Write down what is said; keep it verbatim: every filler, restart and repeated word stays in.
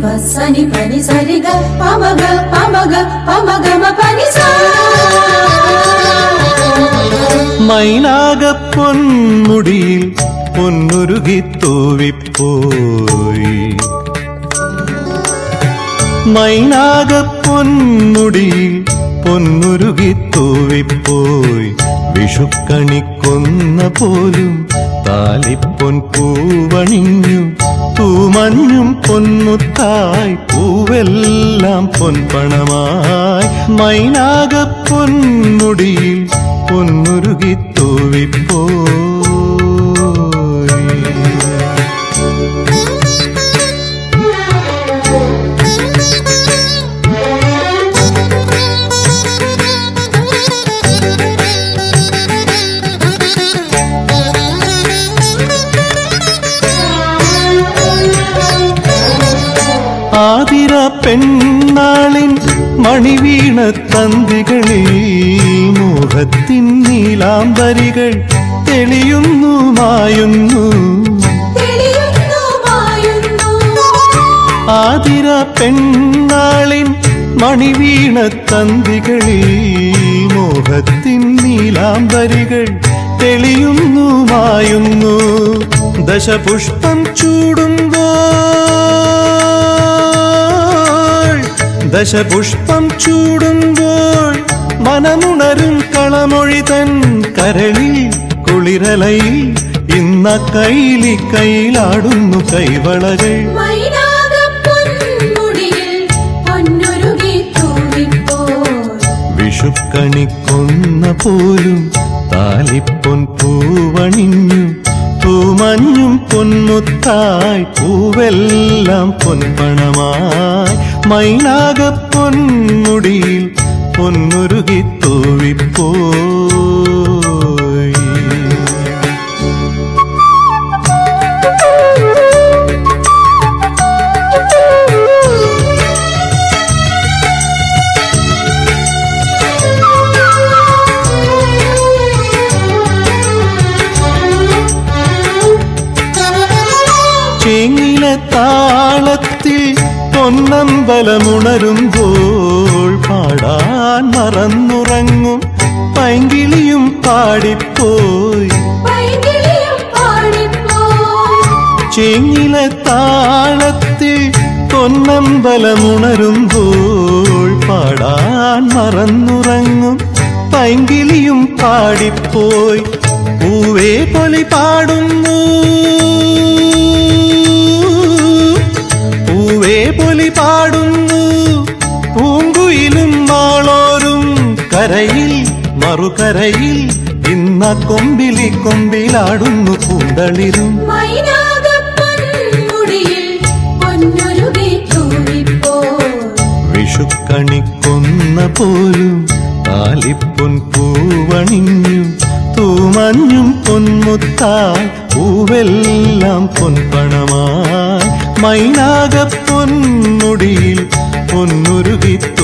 పసని పని సరిగా పమగ పమగ పమగ మ పని సా മൈനാക പൊന്മുടിയിൽ പൊന്നുരുകി തൂവിപ്പോയി മൈനാക പൊന്മുടിയിൽ പൊന്നുരുകി തൂവിപ്പോയി വിഷുക്കണിക്കൊന്ന പോലും താലിപ്പൊൻ പൂവണിഞ്ഞു തൂമഞ്ഞും പൊന്മുത്തായി പൂവെല്ലാം പൊൻപണമായി മൈനാക പൊന്മുടിയിൽ പൊന്നുരുകി തൂവിപ്പോയി ആതിര പെണ്ണാളിൻ മണിവീണ തന്തികളിൽ മോഹത്തിൻ നീലാംബരികൾ തെളിയുന്നു മായുന്നു ആതിര പെണ്ണാളിൻ മണിവീണ തന്തികളിൽ മോഹത്തിൻ നീലാംബരികൾ തെളിയുന്നു മായുന്നു ദശപുഷ്പം ചൂടുമ്പോ ദശപുഷ്പം ചൂടുമ്പോൾ മനമുണരും കളമൊഴി തൻ കരളിൽ കുളിരലയിൽ ഇന്ന കൈലി കൈലാടുന്നു കൈവളകൾ വിഷുക്കണിക്കൊന്ന പോലും താലിപ്പൊൻ പൂവണിഞ്ഞു പൂമഞ്ഞും പൊന്മുത്തായി പൂവെല്ലാം പൊൻപണമായി മൈനാക പൊന്മുടിയിൽ പൊന്നുരുകി തൂവിപ്പോയി ചേങ്ങിലെ താളത്തിൽ പൊന്നമ്പലമുണരുമ്പോൾ പാടാൻ മറന്നുറങ്ങും പൈങ്കിളിയും പാടിപ്പോയി ചേങ്ങിലെ താളത്തിൽ പൊന്നമ്പലമുണരുമ്പോൾ പാടാൻ മറന്നുറങ്ങും പൈങ്കിളിയും പാടിപ്പോയി പൂവേ പൊലി പാടുന്നു പൂവേ പൊലി പാടുന്നു പൂങ്കുയിലും മാളോരും കരയിൽ മറുകരയിൽ ഇന്ന കൊമ്പിലി കൊമ്പിലാടുന്നു പൂന്തളിരും വിഷുക്കണിക്കൊന്ന പോലും താലിപ്പൊൻ പൂവണിഞ്ഞു തൂമഞ്ഞും പൊന്മുത്തായി പൂവെല്ലാം പൊൻപണമായി മൈനാക പൊന്മുടിയിൽ പൊന്നുരുകി